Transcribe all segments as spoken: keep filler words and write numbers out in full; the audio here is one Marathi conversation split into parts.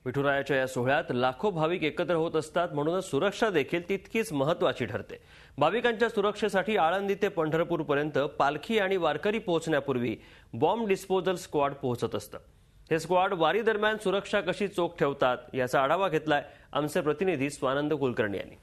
विठुरायाच्या या सोहळ्यात लाखो भाविक एकत्र होत असतात, म्हणूनच सुरक्षा देखील तितकीच महत्त्वाची ठरते। भाविकांच्या सुरक्षेसाठी आळंदी ते पंढरपूर पर्यंत पालखी आणि वारकरी पोहोचण्यापूर्वी बॉम्ब डिस्पोजल स्क्वॉड पोहोचत असतं। हे स्क्वॉड वारी दरम्यान सुरक्षा कशी चोख ठेवतात याचा आढावा घेतलाय आमचे प्रतिनिधी स्वानंद कुलकर्णी यांनी।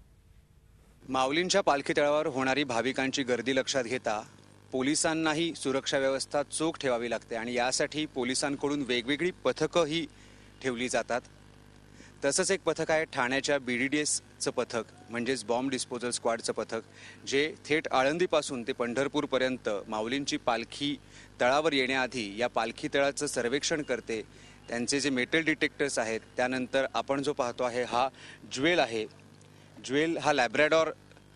माऊलींच्या पालखी तळावर होणारी भाविकांची गर्दी लक्षात घेता पोलिसांनाही सुरक्षा व्यवस्था चोख ठेवावी लागते आणि यासाठी पोलिसांकडून वेगवेगळी पथकंही ठेवली जातात। तसंच एक पथक आहे ठाण्याच्या बीडीडीएसचं पथक, म्हणजेच बॉम्ब डिस्पोजल स्क्वॉडचं पथक, जे थेट आळंदीपासून ते पंढरपूरपर्यंत माऊलींची पालखी तळावर येण्याआधी या पालखी तळाचं सर्वेक्षण करते। त्यांचे जे मेटल डिटेक्टर्स आहेत, त्यानंतर आपण जो पाहतो आहे हा ज्वेल आहे। ज्वेल हा लॅब्राडॉर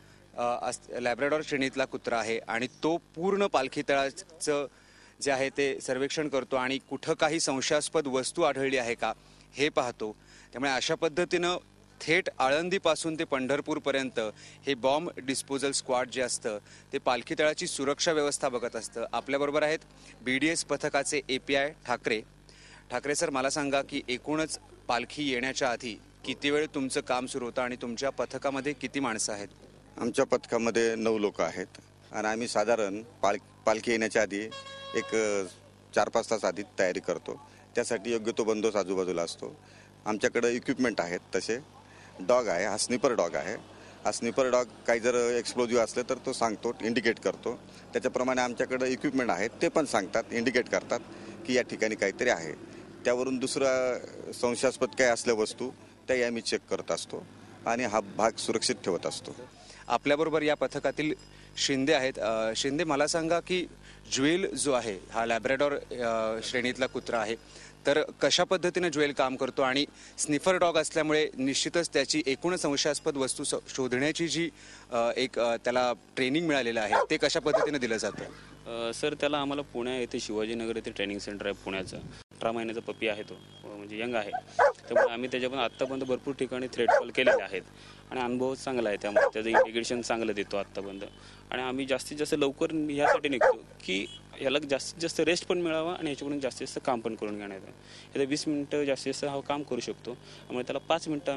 लॅब्राडॉर श्रेणीतला कुत्रा आहे आणि तो पूर्ण पालखी तळाचं जे आहे ते सर्वेक्षण करतो आणि कुठं काही संशयास्पद वस्तू आढळली आहे का हे पाहतो। त्यामुळे अशा पद्धतीनं थेट आळंदीपासून ते पंढरपूरपर्यंत हे बॉम्ब डिस्पोजल स्क्वॉड जे असतं ते पालखी तळाची सुरक्षा व्यवस्था बघत असतं। आपल्याबरोबर आहेत बीडीएस पथकाचे एपीआय ठाकरे। ठाकरे सर, मला सांगा की एकूणच पालखी येण्याच्या आधी किती वेळ तुमचं काम सुरू होतं आणि तुमच्या पथकामध्ये किती माणसं आहेत? आमच्या पथकामध्ये नऊ लोक आहेत आणि आम्ही साधारण पाल पालखी येण्याच्या आधी एक चार पाच तास आधी तयारी करतो। त्यासाठी योग्य तो बंदोबस्त आजूबाजूला असतो। आमच्याकडे इक्विपमेंट आहेत, तसे डॉग आहे, हा स्निपर डॉग आहे। हा स्निपर डॉग काही जर एक्सप्लोजिव्ह असलं तर तो सांगतो, इंडिकेट करतो। त्याच्याप्रमाणे आमच्याकडे इक्विपमेंट आहेत, ते पण सांगतात, इंडिकेट करतात की या ठिकाणी काहीतरी आहे। त्यावरून दुसरा संशयास्पद काय असल्या वस्तू त्याही आम्ही चेक करत असतो आणि हा भाग सुरक्षित ठेवत असतो। आपल्याबरोबर या पथकातील शिंदे आहेत। शिंदे, मला सांगा की ज्वेल जो आहे हा लॅब्राडॉर श्रेणीतला कुत्रा आहे, तर कशा पद्धतीने ज्वेल काम करतो आणि स्निफर डॉग असल्यामुळे निश्चितच त्याची एकूण संशयास्पद वस्तू शोधण्याची जी एक त्याला ट्रेनिंग मिळालेलं आहे ते कशा पद्धतीने दिलं जातं? सर, त्याला आम्हाला पुण्या येथे शिवाजीनगर येथे ट्रेनिंग सेंटर आहे पुण्याचं। अठरा महिन्याचा पपी आहे तो, म्हणजे यंग आहे। त्यामुळे आम्ही त्याच्यापर्यंत आत्तापर्यंत भरपूर ठिकाणी थ्रेड कॉल केलेले आहेत आणि अनुभव चांगला आहे। त्यामुळे त्याचं इंडिकेशन चांगलं देतो आत्तापर्यंत आणि आम्ही जास्तीत जास्त लवकर ह्यासाठी निघतो की याला जास्तीत जास्त रेस्ट पण मिळावा आणि याच्याकडून जास्तीत जास्त काम पण करून घेण्यात यावं। याला वीस मिनिटं जास्तीत जास्त हा काम करू शकतो, त्यामुळे त्याला पाच मिनिटं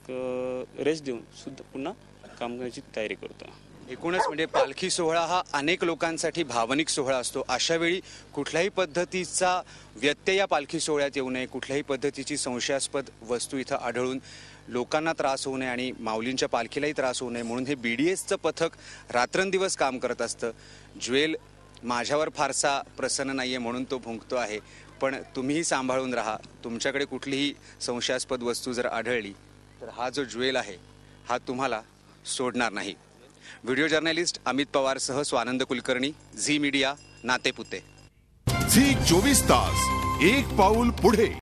आम्ही रेस्ट देऊन सुद्धा पुन्हा काम करण्याची तयारी करतो। एकूणच म्हणजे पालखी सोहळा हा अनेक लोकांसाठी भावनिक सोहळा असतो। अशा वेळी कुठल्याही पद्धतीचा व्यत्यय या पालखी सोहळ्यात येऊ नये, कुठल्याही पद्धतीची संशयास्पद वस्तू इथं आढळून लोकांना त्रास होऊ नये आणि माऊलींच्या पालखीलाही त्रास होऊ नये म्हणून हे बीडीएसचं पथक रात्रंदिवस काम करत असतं। ज्वेल माझ्यावर फारसा प्रसन्न नाहीये म्हणून तो भुंकतो आहे, पण तुम्हीही सांभाळून राहा। तुमच्याकडे कुठलीही संशयास्पद वस्तू जर आढळली तर हा जो ज्वेल आहे हा तुम्हाला सोडणार नाही। व्हिडिओ जर्नलिस्ट अमित पवार सह Swanand Kulkarni, Zee media, Natepute. Zee चोवीस तास, एक पाऊल पुढे।